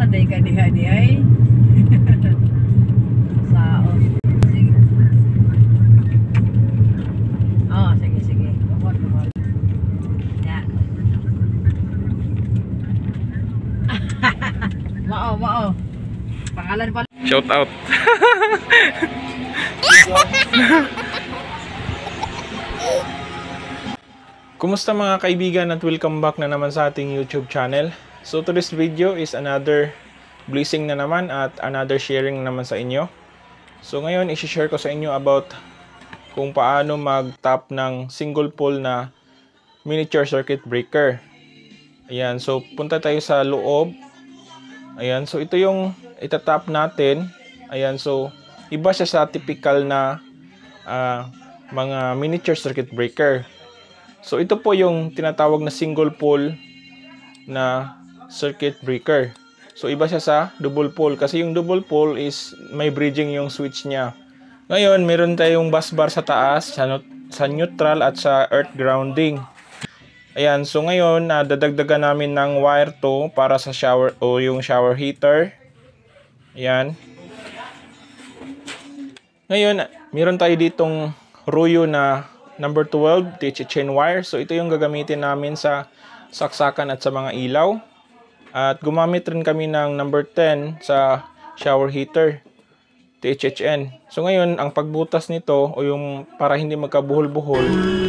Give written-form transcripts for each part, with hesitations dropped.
Maday ka diha di ay. Sao. Sige. Oh, sige, sige. Kumot, kumot. Yan. Mao, mao. Pangalan pala. Shout out. Kumusta mga kaibigan at welcome back na naman sa ating YouTube channel. So today's video is another blessing na naman at another sharing na naman sa inyo. So ngayon i-share ko sa inyo about kung paano mag-tap ng single pole na miniature circuit breaker. Ayan, so punta tayo sa loob. Ayan, so ito yung itatap natin. Ayan, so iba siya sa typical na mga miniature circuit breaker. So ito po yung tinatawag na single pole na circuit breaker. So iba siya sa double pole kasi yung double pole is may bridging yung switch niya. Ngayon, meron tayong bus bar sa taas, sa neutral at sa earth grounding. Ayan, so ngayon dadagdagan namin ng wire to para sa shower o yung shower heater. Ayan. Ngayon, meron tayo ditong Ruyo na number 12 THHN wire. So ito yung gagamitin namin sa saksakan at sa mga ilaw. At gumamit rin kami ng number 10 sa shower heater THHN. So ngayon, ang pagbutas nito o yung para hindi magkabuhol-buhol,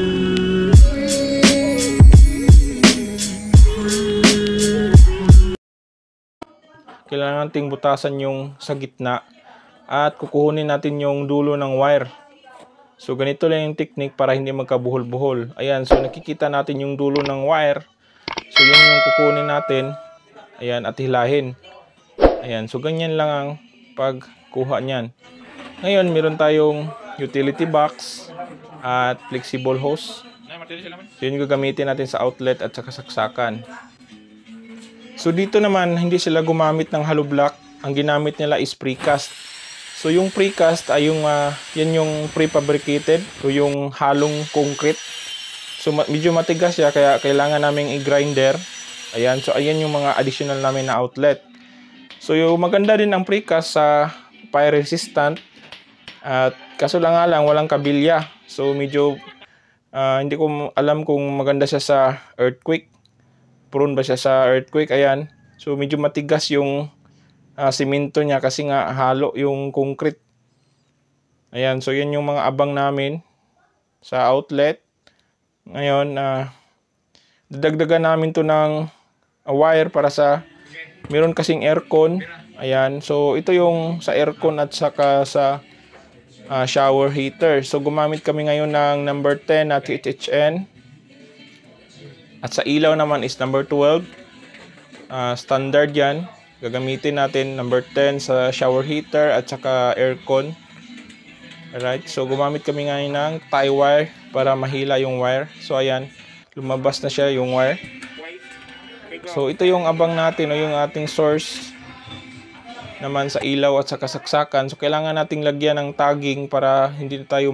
kailangan nating butasan yung sa gitna at kukuhunin natin yung dulo ng wire. So ganito lang yung technique para hindi magkabuhol-buhol. Ayan, so nakikita natin yung dulo ng wire. So yun yung kukunin natin. Ayan, at hilahin. Ayan, so ganyan lang ang pagkuha niyan. Ngayon, meron tayong utility box at flexible hose. So yun yung gagamitin natin sa outlet at sa kasaksakan. So dito naman, hindi sila gumamit ng hollow block. Ang ginamit nila is precast. So yung precast ay yung yan yung prefabricated o yung halong concrete. So medyo matigas siya kaya kailangan naming i-grinder. Ayan, so ayan yung mga additional namin na outlet. So yung maganda din ang precast sa fire resistant. At kaso lang walang kabilya. So medyo hindi ko alam kung maganda siya sa earthquake. Prone ba siya sa earthquake? Ayan. So medyo matigas yung simento niya kasi nga halo yung concrete. Ayan, so yan yung mga abang namin sa outlet. Ngayon, dadagdagan namin to ng wire para sa meron kasing aircon. Ayan, so ito yung sa aircon at saka sa shower heater. So gumamit kami ngayon ng number 10 na THHN. At sa ilaw naman is number 12. Standard yan. Gagamitin natin number 10 sa shower heater at saka aircon. Alright, so gumamit kami ngayon ng tie wire para mahila yung wire. So ayan, lumabas na siya yung wire. So ito yung abang natin o yung ating source naman sa ilaw at sa kasaksakan. So kailangan nating lagyan ng tagging para hindi tayo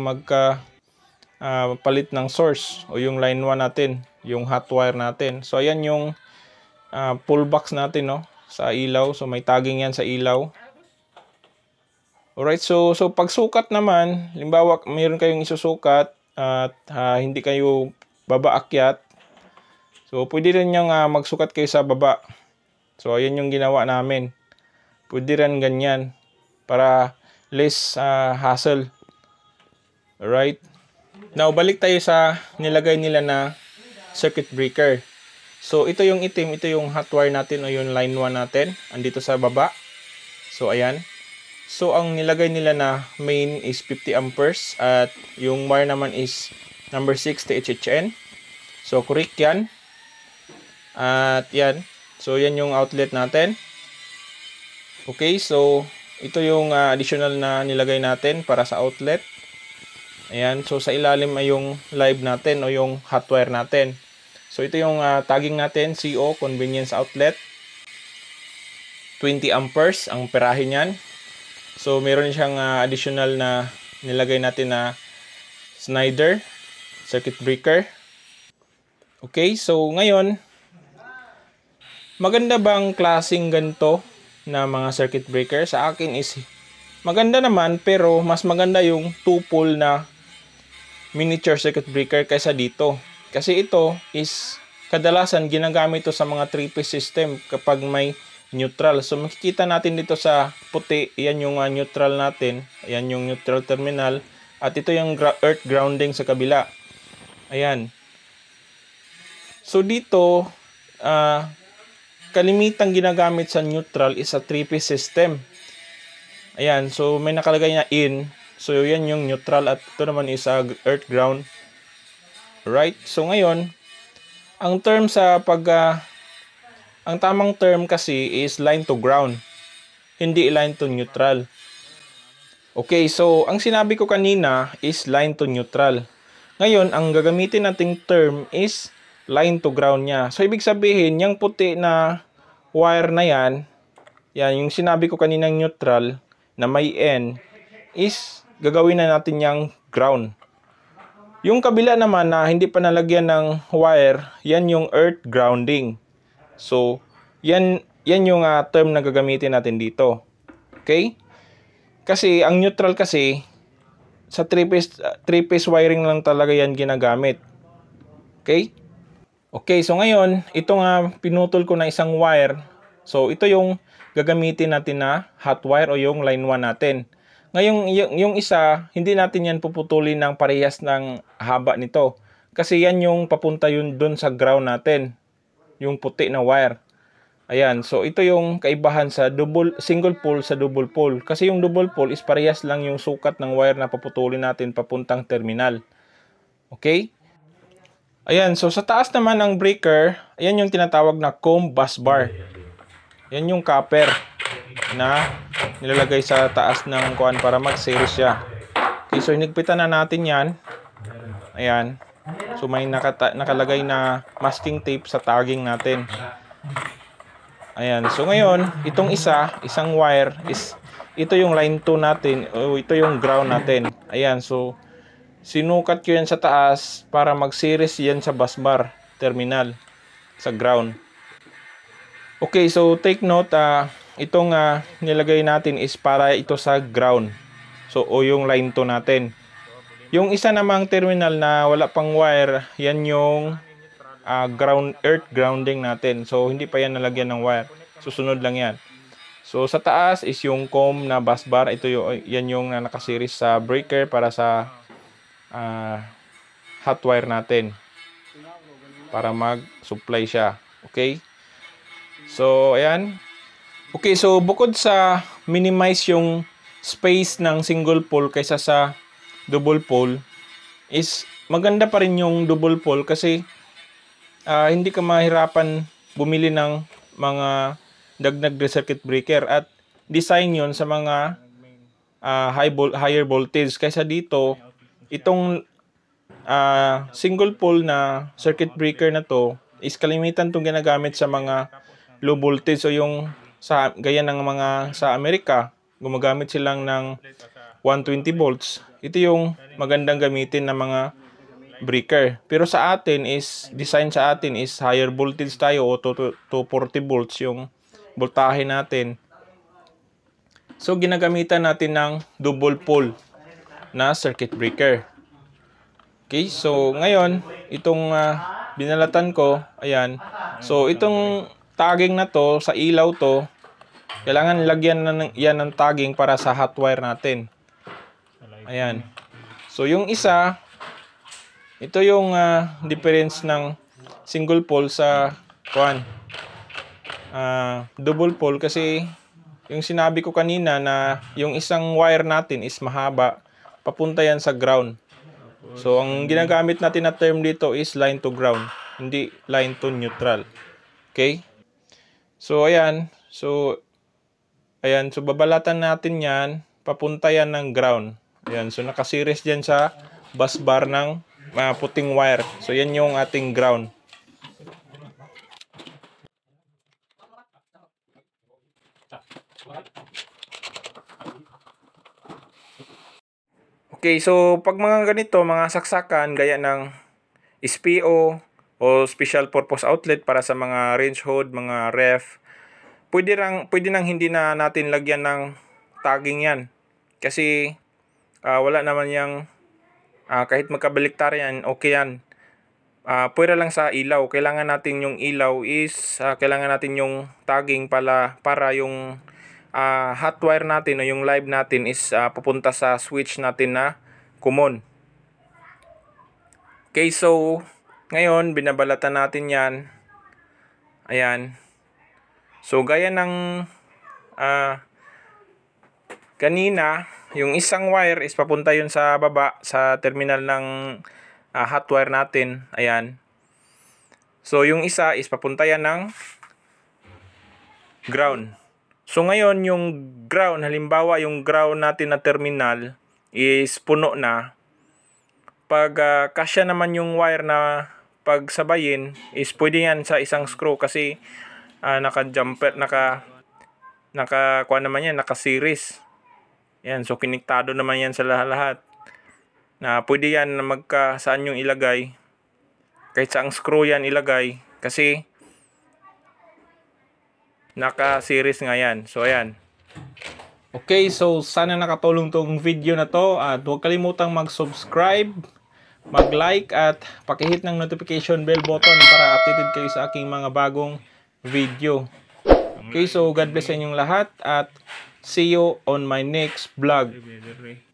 palit ng source o yung line 1 natin, yung hot wire natin. So ayan yung pull box natin, no, sa ilaw. So may tagging yan sa ilaw. Alright, so pagsukat naman, halimbawa mayroon kayong isusukat at hindi kayo babaakyat. So pwede rin yung magsukat kayo sa baba. So ayan yung ginawa namin. Pwede rin ganyan para less hassle. Alright. Now balik tayo sa nilagay nila na circuit breaker. So ito yung itim, ito yung hot wire natin o yung line 1 natin. Andito sa baba. So ayan. So ang nilagay nila na main is 50 amperes at yung wire naman is number 6 THHN. So correct yan. At yan. So yan yung outlet natin. Okay, so ito yung additional na nilagay natin para sa outlet. Ayan, so sa ilalim ay yung live natin o yung hot wire natin. So ito yung tagging natin, CO, convenience outlet. 20 amperes ang perahe niyan. So meron siyang additional na nilagay natin na Schneider circuit breaker. Okay, so ngayon, maganda bang klaseng ganito na mga circuit breaker. Sa akin is maganda naman, pero mas maganda yung 2-pole na miniature circuit breaker kaysa dito. Kasi ito is kadalasan ginagamit ito sa mga 3-piece system kapag may neutral. So makikita natin dito sa puti, yan yung neutral natin. Ayan yung neutral terminal. At ito yung earth grounding sa kabila. Ayan. So dito, kalimitang ginagamit sa neutral is a 3-piece system. Ayan, so may nakalagay na in. So yan yung neutral at ito naman is earth ground. Right? So ngayon, ang term sa ang tamang term kasi is line to ground. Hindi line to neutral. Okay, so ang sinabi ko kanina is line to neutral. Ngayon, ang gagamitin nating term is line to ground niya. So, ibig sabihin, yung puti na wire na yan, yung sinabi ko kaninang neutral na may N, is gagawin na natin yung ground. Yung kabila naman na hindi pa nalagyan ng wire, yan yung earth grounding. So, yan yung term na gagamitin natin dito. Okay? Kasi, ang neutral kasi, sa 3-piece wiring lang talaga yan ginagamit. Okay? Okay, so ngayon, ito nga pinutol ko na isang wire. So, ito yung gagamitin natin na hot wire o yung line 1 natin. Ngayon, yung isa, hindi natin yan puputulin ng parehas ng haba nito. Kasi yan yung papunta yun dun sa ground natin. Yung puti na wire. Ayan, so ito yung kaibahan sa single pole sa double pole. Kasi yung double pole is parehas lang yung sukat ng wire na paputulin natin papuntang terminal. Okay? Ayan, so sa taas naman ng breaker, ayan yung tinatawag na comb bus bar. Yan yung copper na nilalagay sa taas ng kuan para mag-series siya. Okay, so hinigpitan na natin yan. Ayan. So may nakalagay na masking tape sa tagging natin. Ayan, so ngayon, itong isang wire is, ito yung line 2 natin, o ito yung ground natin. Ayan, so sinukat ko yan sa taas para mag-series yan sa busbar terminal sa ground. Okay, so take note, itong nilagay natin is para ito sa ground. So, o yung line 2 natin. Yung isa namang terminal na wala pang wire, yan yung earth grounding natin. So, hindi pa yan nalagyan ng wire. Susunod lang yan. So, sa taas is yung comb na busbar. Ito yan yung nakasiris sa breaker para sa hot wire natin para mag-supply siya. Okay? So, ayan. Okay, so bukod sa minimize yung space ng single pole kaysa sa double pole, is maganda pa rin yung double pole kasi hindi ka mahirapan bumili ng mga dagdag circuit breaker at design yon sa mga higher voltage. Kaysa dito, itong single pole na circuit breaker na to is kalimitan itong ginagamit sa mga low voltage. So yung gaya ng mga sa Amerika, gumagamit silang ng 120 volts. Ito yung magandang gamitin ng mga breaker. Pero sa atin is, design sa atin is higher voltage tayo o 240 volts yung voltahe natin. So ginagamitan natin ng double pole na circuit breaker. Okay, so ngayon, itong binalatan ko, ayan. So itong tagging na to, sa ilaw to, kailangan lagyan yan ng tagging para sa hot wire natin. Ayan. So yung isa, ito yung difference ng single pole sa double pole kasi yung sinabi ko kanina na yung isang wire natin is mahaba, papunta yan sa ground. So, ang ginagamit natin na term dito is line to ground, hindi line to neutral. Okay? So, ayan. So, babalatan natin yan, papunta yan ng ground. Ayan. So, nakasiris dyan sa bus bar ng puting wire. So, yan yung ating ground. Okay, so pag mga ganito, mga saksakan gaya ng SPO o Special Purpose Outlet para sa mga range hood, mga ref, pwede nang hindi na natin lagyan ng tagging yan. Kasi wala naman yang kahit magkabaliktar yan, okay yan. Pwera lang sa ilaw. Kailangan natin yung ilaw is kailangan natin yung tagging para yung hot wire natin o yung live natin is pupunta sa switch natin na common. Okay, so ngayon binabalatan natin yan. Ayan. So gaya ng kanina, yung isang wire is papunta yun sa baba sa terminal ng hot wire natin. Ayan. So yung isa is papunta yan ng ground. So ngayon yung ground, halimbawa yung ground natin na terminal is puno na. Pag kasya naman yung wire na pagsabayin is pwede yan sa isang screw kasi naka-jumper, kuha naman yan, naka-series. Yan, so kiniktado naman yan sa lahat. Na pwede yan na saan yung ilagay. Kahit saang screw yan ilagay kasi naka-series nga yan. So ayan. Okay, so sana nakatulong tong video na to at huwag kalimutang mag-subscribe, mag-like at pakihit ng notification bell button para updated kayo sa aking mga bagong video. Okay, so God bless sa inyong lahat at see you on my next vlog.